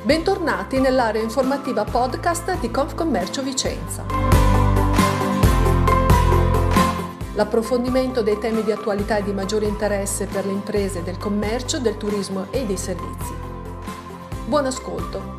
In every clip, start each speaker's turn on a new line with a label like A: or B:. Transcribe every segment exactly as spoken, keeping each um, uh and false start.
A: Bentornati nell'area informativa podcast di Confcommercio Vicenza. L'approfondimento dei temi di attualità e di maggiore interesse per le imprese del commercio, del turismo e dei servizi. Buon ascolto.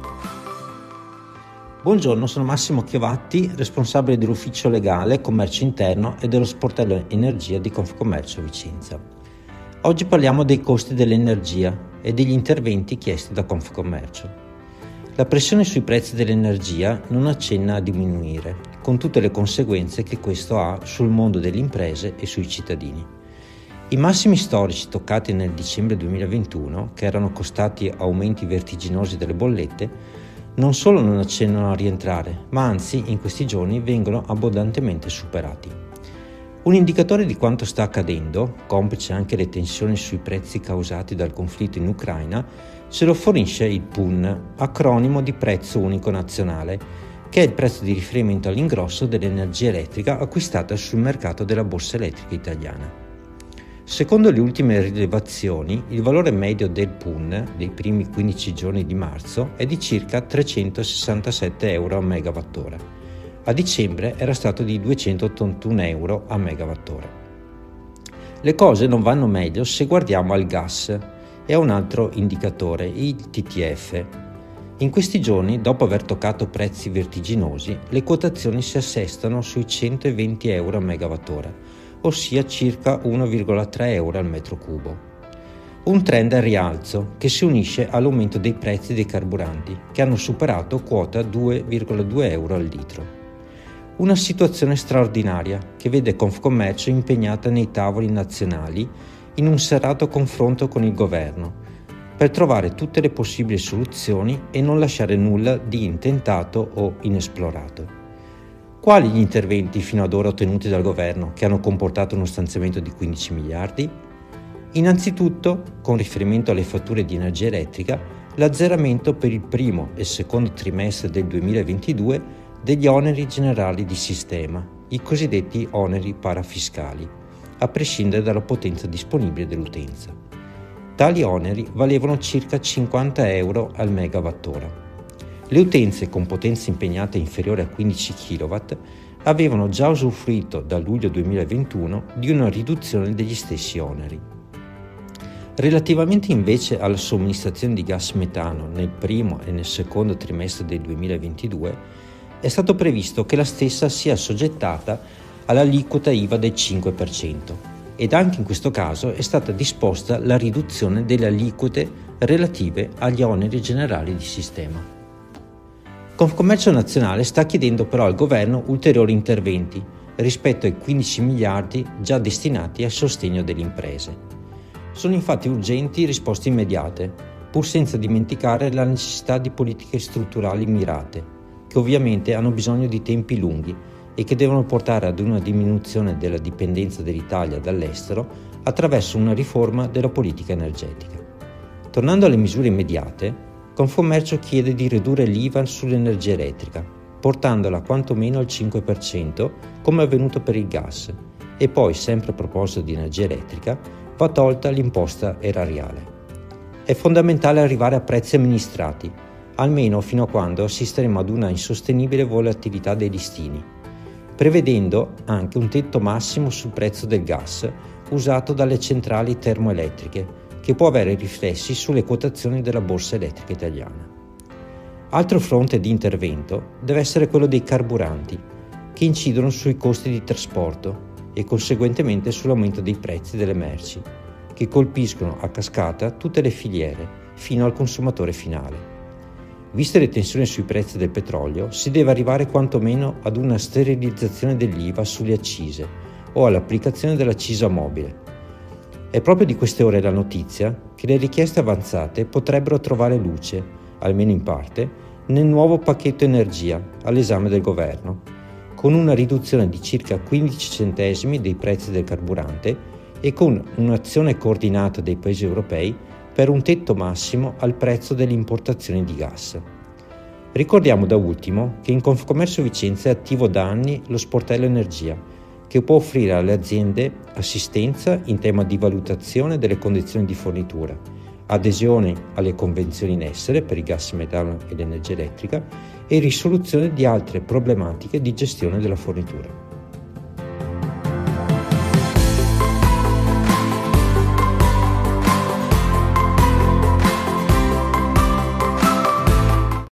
B: Buongiorno, sono Massimo Chiovatti, responsabile dell'ufficio legale, commercio interno e dello sportello energia di Confcommercio Vicenza. Oggi parliamo dei costi dell'energia e degli interventi chiesti da Confcommercio. La pressione sui prezzi dell'energia non accenna a diminuire, con tutte le conseguenze che questo ha sul mondo delle imprese e sui cittadini. I massimi storici toccati nel dicembre duemilaventuno, che erano costati aumenti vertiginosi delle bollette, non solo non accennano a rientrare, ma anzi in questi giorni vengono abbondantemente superati. Un indicatore di quanto sta accadendo, complice anche le tensioni sui prezzi causati dal conflitto in Ucraina, ce lo fornisce il P U N, acronimo di Prezzo Unico Nazionale, che è il prezzo di riferimento all'ingrosso dell'energia elettrica acquistata sul mercato della borsa elettrica italiana. Secondo le ultime rilevazioni, il valore medio del P U N dei primi quindici giorni di marzo è di circa trecentosessantasette euro a megawattora. A dicembre era stato di duecentottantuno euro a megawattora. Le cose non vanno meglio se guardiamo al gas e a un altro indicatore, il T T F. In questi giorni, dopo aver toccato prezzi vertiginosi, le quotazioni si assestano sui centoventi euro a megawattora, ossia circa uno virgola tre euro al metro cubo. Un trend al rialzo che si unisce all'aumento dei prezzi dei carburanti, che hanno superato quota due virgola due euro al litro. Una situazione straordinaria che vede Confcommercio impegnata nei tavoli nazionali in un serrato confronto con il governo per trovare tutte le possibili soluzioni e non lasciare nulla di intentato o inesplorato. Quali gli interventi fino ad ora ottenuti dal governo che hanno comportato uno stanziamento di quindici miliardi? Innanzitutto, con riferimento alle fatture di energia elettrica, l'azzeramento per il primo e secondo trimestre del duemilaventidue degli oneri generali di sistema, i cosiddetti oneri parafiscali, a prescindere dalla potenza disponibile dell'utenza. Tali oneri valevano circa cinquanta euro al megawattora. Le utenze con potenza impegnata inferiore a quindici chilowatt avevano già usufruito da luglio duemilaventuno di una riduzione degli stessi oneri. Relativamente invece alla somministrazione di gas metano nel primo e nel secondo trimestre del duemilaventidue, è stato previsto che la stessa sia assoggettata all'aliquota I V A del cinque per cento ed anche in questo caso è stata disposta la riduzione delle aliquote relative agli oneri generali di sistema. Confcommercio Nazionale sta chiedendo però al governo ulteriori interventi rispetto ai quindici miliardi già destinati al sostegno delle imprese. Sono infatti urgenti risposte immediate, pur senza dimenticare la necessità di politiche strutturali mirate, che ovviamente hanno bisogno di tempi lunghi e che devono portare ad una diminuzione della dipendenza dell'Italia dall'estero attraverso una riforma della politica energetica. Tornando alle misure immediate, Confcommercio chiede di ridurre l'I V A sull'energia elettrica, portandola quantomeno al cinque per cento come avvenuto per il gas, e poi, sempre a proposito di energia elettrica, va tolta l'imposta erariale. È fondamentale arrivare a prezzi amministrati, almeno fino a quando assisteremo ad una insostenibile volatilità dei listini, prevedendo anche un tetto massimo sul prezzo del gas usato dalle centrali termoelettriche, che può avere riflessi sulle quotazioni della borsa elettrica italiana. Altro fronte di intervento deve essere quello dei carburanti, che incidono sui costi di trasporto e conseguentemente sull'aumento dei prezzi delle merci, che colpiscono a cascata tutte le filiere fino al consumatore finale. Viste le tensioni sui prezzi del petrolio, si deve arrivare quantomeno ad una sterilizzazione dell'I V A sulle accise o all'applicazione dell'accisa mobile. È proprio di queste ore la notizia che le richieste avanzate potrebbero trovare luce, almeno in parte, nel nuovo pacchetto energia all'esame del governo, con una riduzione di circa quindici centesimi dei prezzi del carburante e con un'azione coordinata dei paesi europei per un tetto massimo al prezzo delle importazioni di gas. Ricordiamo da ultimo che in Confcommercio Vicenza è attivo da anni lo sportello energia, che può offrire alle aziende assistenza in tema di valutazione delle condizioni di fornitura, adesione alle convenzioni in essere per il gas metano e l'energia elettrica e risoluzione di altre problematiche di gestione della fornitura.